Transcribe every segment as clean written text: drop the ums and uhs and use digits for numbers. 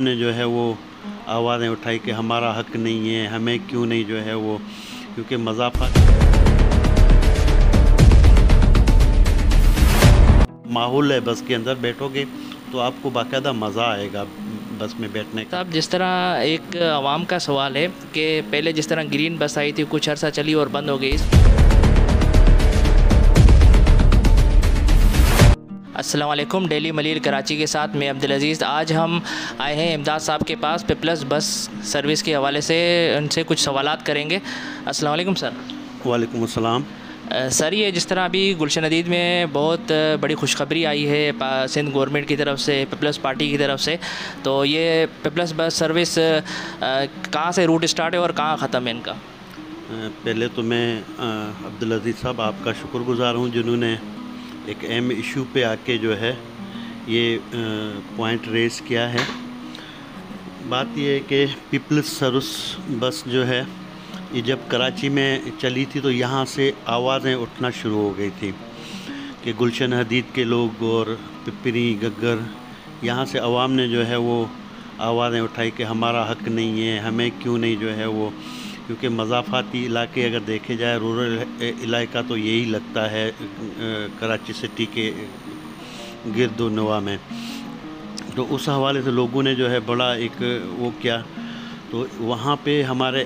ने जो है वो आवाज़ें उठाई कि हमारा हक नहीं है, हमें क्यों नहीं जो है वो, क्योंकि मज़ाफ़त माहौल है बस के अंदर बैठोगे तो आपको बाकायदा मज़ा आएगा बस में बैठने का। साहब, जिस तरह एक आवाम का सवाल है कि पहले जिस तरह ग्रीन बस आई थी, कुछ अर्सा चली और बंद हो गई। अस्सलाम वालेकुम, डेली मलीर कराची के साथ मैं अब्दुल अज़ीज़। आज हम आए हैं इमदाद साहब के पास पेप्लस बस सर्विस के हवाले से उनसे कुछ सवालात करेंगे। अस्सलाम वालेकुम सर। वालेकुम अस्सलाम। सर, ये जिस तरह अभी गुलशन हदीद में बहुत बड़ी खुशखबरी आई है सिंध गवर्नमेंट की तरफ से, पेप्लस पार्टी की तरफ से, तो ये पेप्लस बस सर्विस कहाँ से रूट स्टार्ट है और कहाँ ख़त्म है इनका? पहले तो मैं अब्दुल अज़ीज़ साहब आपका शुक्रगुज़ार हूँ जिन्होंने एक अहम इशू पे आके जो है ये पॉइंट रेज़ किया है। बात ये है कि पीपल्स सर्विस बस जो है ये जब कराची में चली थी तो यहाँ से आवाज़ें उठना शुरू हो गई थी कि गुलशन हदीद के लोग और पिपरी गग्गर, यहाँ से आवाम ने जो है वो आवाज़ें उठाई कि हमारा हक नहीं है, हमें क्यों नहीं जो है वो, क्योंकि मज़ाफ़ाती इलाके अगर देखे जाए, रूरल इलाका तो यही लगता है कराची सिटी के गिरदो नवा में। तो उस हवाले से लोगों ने जो है बड़ा एक वो किया, तो वहाँ पे हमारे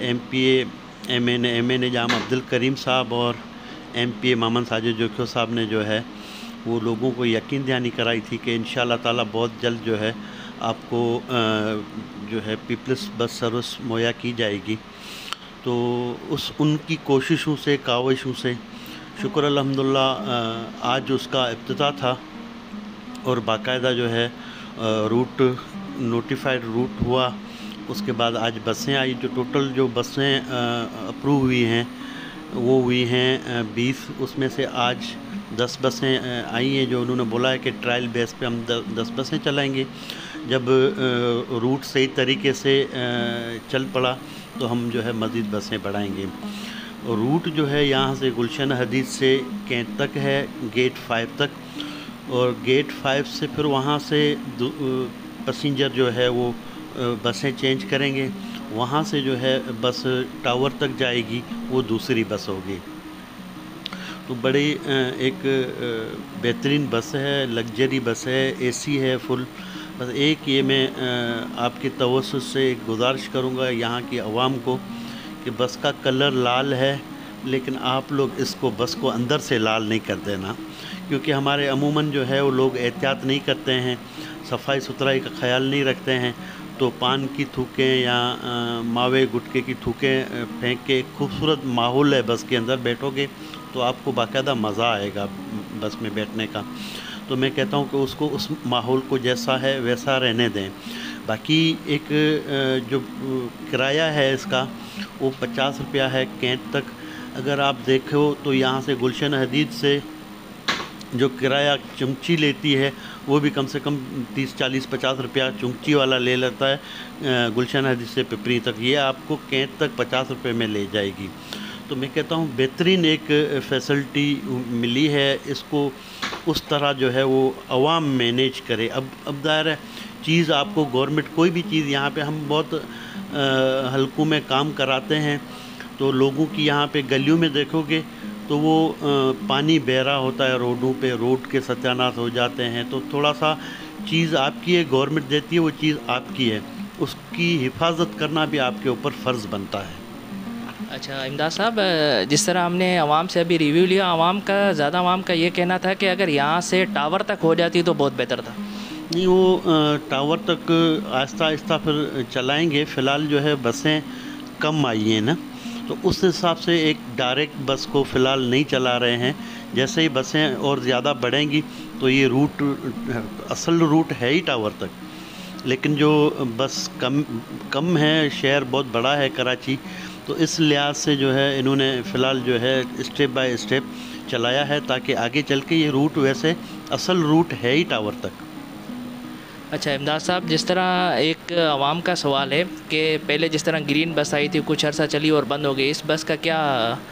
एम.ए. जाम अब्दुल करीम साहब और M.P. मोहम्मद साजिद जोखियो साहब ने जो है वो लोगों को यकीन दहानी कराई थी कि इंशाअल्लाह ताला बहुत जल्द जो है आपको जो है पीपल्स बस सर्विस मुहैया की जाएगी। तो उनकी कोशिशों से, काविशों से शुक्र अल्हम्दुलिल्लाह आज उसका इब्तिदा था और बाकायदा जो है रूट नोटिफाइड रूट हुआ। उसके बाद आज बसें आई, जो टोटल जो बसें अप्रूव हुई हैं वो हुई हैं 20, उसमें से आज 10 बसें आई हैं जो उन्होंने बोला है कि ट्रायल बेस पे हम 10 बसें चलाएंगे। जब रूट सही तरीके से चल पड़ा तो हम जो है मज़ीद बसें बढ़ाएंगे। रूट जो है यहाँ से गुलशन हदीद से कैंट तक है, गेट 5 तक, और गेट 5 से फिर वहाँ से पैसेंजर जो है वो बसें चेंज करेंगे। वहाँ से जो है बस टावर तक जाएगी, वो दूसरी बस होगी। तो बड़ी एक बेहतरीन बस है, लग्जरी बस है, AC है फुल। बस एक ये मैं आपकी तवज्जो से एक गुजारिश करूँगा यहाँ की आवाम को कि बस का कलर लाल है, लेकिन आप लोग इसको बस को अंदर से लाल नहीं कर देना, क्योंकि हमारे अमूमन जो है वो लोग एहतियात नहीं करते हैं, सफाई सुथराई का ख्याल नहीं रखते हैं, तो पान की थूकें या मावे गुटके की थूकें फेंक के खूबसूरत माहौल है बस के अंदर बैठोगे तो आपको बाकायदा मज़ा आएगा बस में बैठने का। तो मैं कहता हूँ कि उसको उस माहौल को जैसा है वैसा रहने दें। बाकी एक जो किराया है इसका वो 50 रुपया है कैंट तक। अगर आप देखो तो यहाँ से गुलशन हदीद से जो किराया चमची लेती है वो भी कम से कम 30, 40, 50 रुपया चमची वाला ले लेता है गुलशन हदीद से पिपरी तक। ये आपको कैंट तक 50 रुपये में ले जाएगी। तो मैं कहता हूँ बेहतरीन एक फैसिलिटी मिली है, इसको उस तरह जो है वो अवाम मैनेज करे। अब दायरा है चीज़, आपको गवर्नमेंट कोई भी चीज़, यहाँ पे हम बहुत हलकों में काम कराते हैं तो लोगों की यहाँ पे गलियों में देखोगे तो वो पानी बह रहा होता है रोडों पे, रोड के सत्यानाश हो जाते हैं। तो थोड़ा सा चीज़ आपकी है, गवर्नमेंट देती है, वो चीज़ आपकी है, उसकी हिफाजत करना भी आपके ऊपर फ़र्ज़ बनता है। अच्छा इमदाद साहब, जिस तरह हमने आवाम से अभी रिव्यू लिया, आवाम का ये कहना था कि अगर यहाँ से टावर तक हो जाती तो बहुत बेहतर था। नहीं, वो टावर तक आहिस्ता आहिस्ता फिर चलाएँगे। फ़िलहाल जो है बसें कम आई हैं ना, तो उस हिसाब से एक डायरेक्ट बस को फ़िलहाल नहीं चला रहे हैं। जैसे ही बसें और ज़्यादा बढ़ेंगी तो ये रूट असल रूट है ही टावर तक, लेकिन जो बस कम है, शहर बहुत बड़ा है कराची, तो इस लिहाज से जो है इन्होंने फ़िलहाल जो है स्टेप बाय स्टेप चलाया है ताकि आगे चल के ये रूट वैसे असल रूट है ही टावर तक। अच्छा इमदाद साहब, जिस तरह एक आवाम का सवाल है कि पहले जिस तरह ग्रीन बस आई थी, कुछ अर्सा चली और बंद हो गई, इस बस का क्या?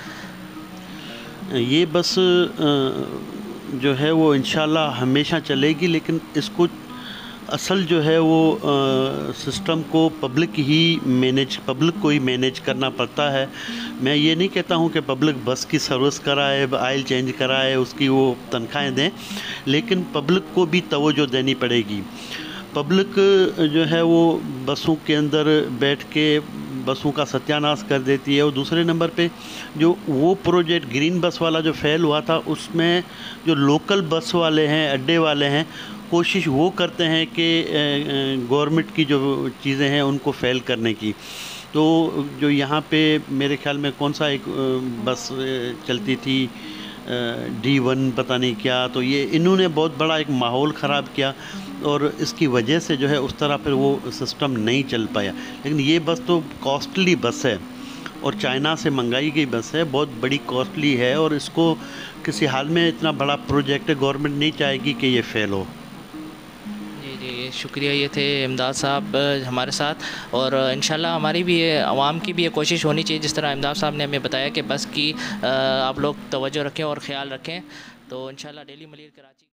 ये बस जो है वो इंशाल्लाह हमेशा चलेगी, लेकिन इसको असल जो है वो सिस्टम को पब्लिक को ही मैनेज करना पड़ता है। मैं ये नहीं कहता हूँ कि पब्लिक बस की सर्विस कराए, आयल चेंज कराए, उसकी वो तनख्वाहें दें, लेकिन पब्लिक को भी तवज्जो देनी पड़ेगी। पब्लिक जो है वो बसों के अंदर बैठ के बसों का सत्यानाश कर देती है। और दूसरे नंबर पे जो वो प्रोजेक्ट ग्रीन बस वाला जो फेल हुआ था, उसमें जो लोकल बस वाले हैं, अड्डे वाले हैं, कोशिश वो करते हैं कि गवर्नमेंट की जो चीज़ें हैं उनको फेल करने की। तो जो यहाँ पे मेरे ख्याल में कौन सा एक बस चलती थी, D1 पता नहीं क्या, तो ये इन्होंने बहुत बड़ा एक माहौल ख़राब किया और इसकी वजह से जो है उस तरह फिर वो सिस्टम नहीं चल पाया। लेकिन ये बस तो कॉस्टली बस है और चाइना से मंगाई गई बस है, बहुत बड़ी कॉस्टली है, और इसको किसी हाल में, इतना बड़ा प्रोजेक्ट है, गवर्नमेंट नहीं चाहेगी कि ये फेल हो। जी, शुक्रिया। ये थे इमदाद साहब हमारे साथ, और इंशाल्लाह हमारी भी ये आवाम की भी ये कोशिश होनी चाहिए, जिस तरह इमदाद साहब ने हमें बताया कि बस की आप लोग तवज्जो रखें और ख़्याल रखें। तो इंशाल्लाह डेली मलीर कराची